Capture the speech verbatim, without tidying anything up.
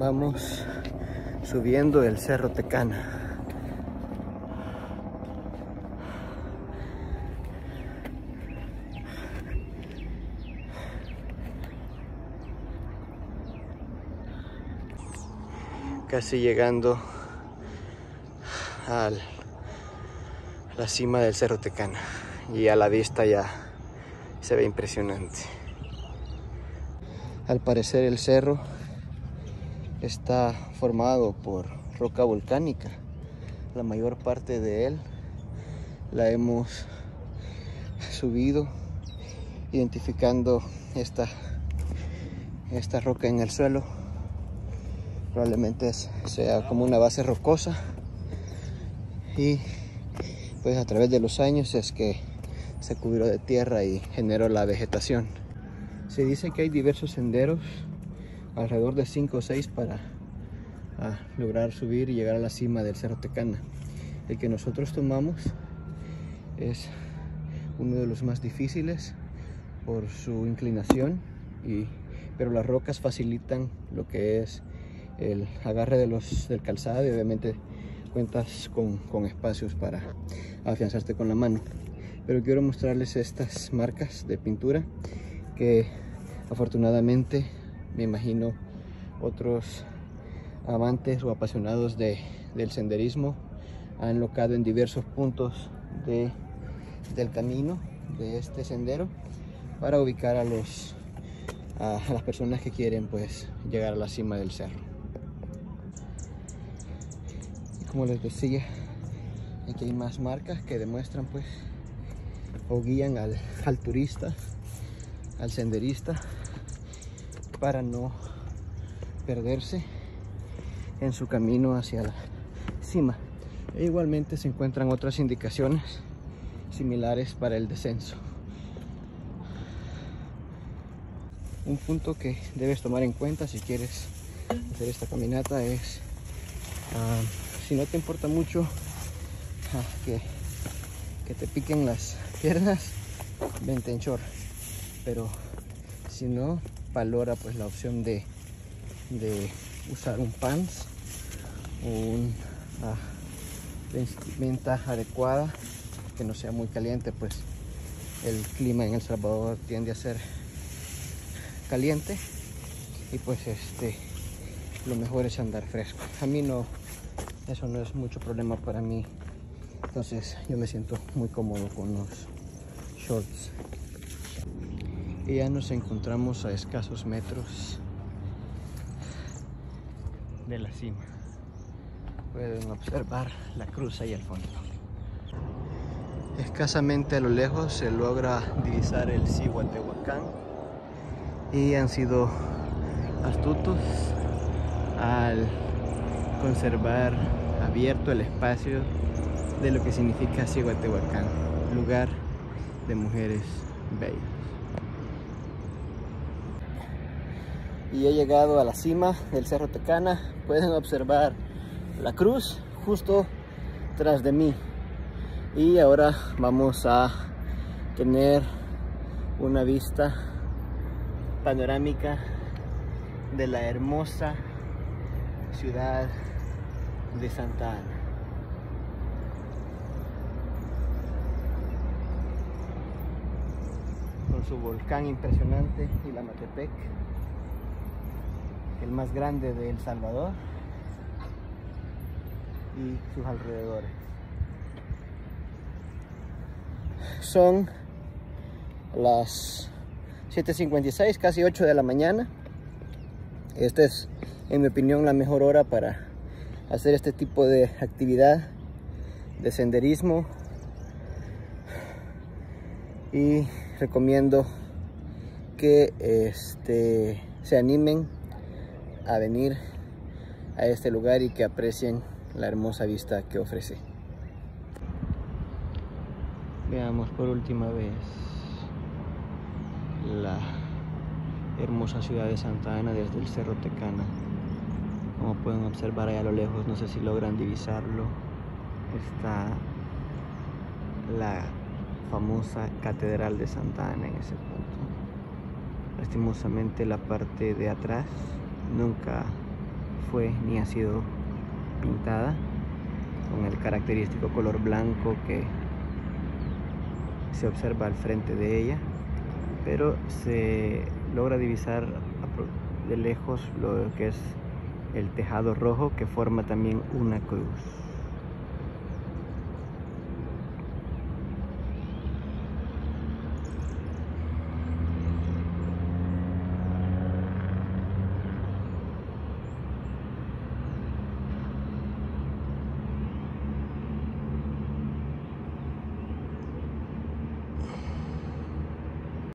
Vamos subiendo el Cerro Tecana. Casi llegando a la cima del Cerro Tecana y a la vista ya se ve impresionante. Al parecer el cerro está formado por roca volcánica. La mayor parte de él la hemos subido identificando esta, esta roca en el suelo. Probablemente sea como una base rocosa y pues a través de los años es que se cubrió de tierra y generó la vegetación. Se dice que hay diversos senderos, alrededor de cinco o seis, para a lograr subir y llegar a la cima del Cerro Tecana. El que nosotros tomamos es uno de los más difíciles por su inclinación, y, pero las rocas facilitan lo que es el agarre de los, del calzado, y obviamente cuentas con, con espacios para afianzarte con la mano. Pero quiero mostrarles estas marcas de pintura que afortunadamente, me imagino, otros amantes o apasionados de, del senderismo han locado en diversos puntos de, del camino de este sendero para ubicar a, los, a, a las personas que quieren pues llegar a la cima del cerro. Y como les decía, aquí hay más marcas que demuestran pues o guían al, al turista, al senderista, para no perderse en su camino hacia la cima. E igualmente se encuentran otras indicaciones similares para el descenso. Un punto que debes tomar en cuenta si quieres hacer esta caminata es uh, si no te importa mucho uh, que, que te piquen las piernas, vente en short, pero si no, valora pues la opción de, de usar un pants o una uh, vestimenta adecuada que no sea muy caliente, pues el clima en El Salvador tiende a ser caliente y pues este lo mejor es andar fresco. A mí no, eso no es mucho problema para mí, entonces yo me siento muy cómodo con los shorts. Y ya nos encontramos a escasos metros de la cima. Pueden observar la cruz ahí al fondo. Escasamente a lo lejos se logra divisar el Cihuatehuacán, y han sido astutos al conservar abierto el espacio de lo que significa Cihuatehuacán, lugar de mujeres bellas. Y he llegado a la cima del Cerro Tecana. Pueden observar la cruz justo tras de mí, y ahora vamos a tener una vista panorámica de la hermosa ciudad de Santa Ana. Con su volcán impresionante, Ilamatepec, el más grande de El Salvador, y sus alrededores. Son las siete cincuenta y seis, casi ocho de la mañana. Esta es, en mi opinión, la mejor hora para hacer este tipo de actividad de senderismo, y recomiendo que este, se animen a venir a este lugar y que aprecien la hermosa vista que ofrece. Veamos por última vez la hermosa ciudad de Santa Ana desde el Cerro Tecana. Como pueden observar allá a lo lejos, no sé si logran divisarlo, está la famosa Catedral de Santa Ana en ese punto. Lastimosamente la parte de atrás nunca fue ni ha sido pintada con el característico color blanco que se observa al frente de ella, pero se logra divisar de lejos lo que es el tejado rojo, que forma también una cruz.